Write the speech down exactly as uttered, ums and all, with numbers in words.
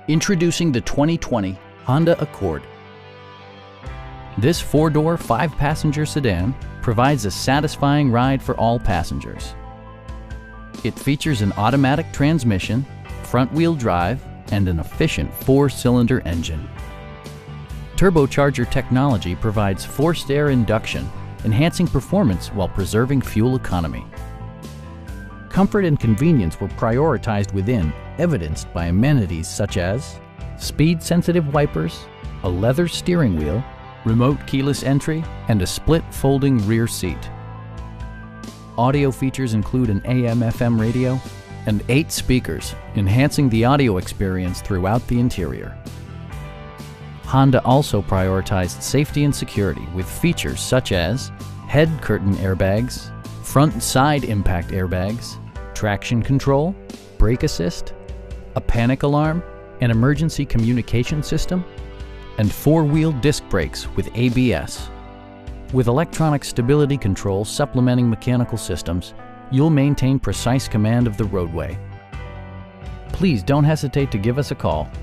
Introducing the twenty twenty Honda Accord. This four-door, five-passenger sedan provides a satisfying ride for all passengers. It features an automatic transmission, front-wheel drive, and an efficient four-cylinder engine. Turbocharger technology provides forced air induction, enhancing performance while preserving fuel economy. Comfort and convenience were prioritized within, evidenced by amenities such as speed-sensitive wipers, a leather steering wheel, remote keyless entry, and a split folding rear seat. Audio features include an A M F M radio and eight speakers, enhancing the audio experience throughout the interior. Honda also prioritized safety and security with features such as head curtain airbags, front and side impact airbags, traction control, brake assist, a panic alarm, an emergency communication system, and four-wheel disc brakes with A B S. With electronic stability control supplementing mechanical systems, you'll maintain precise command of the roadway. Please don't hesitate to give us a call.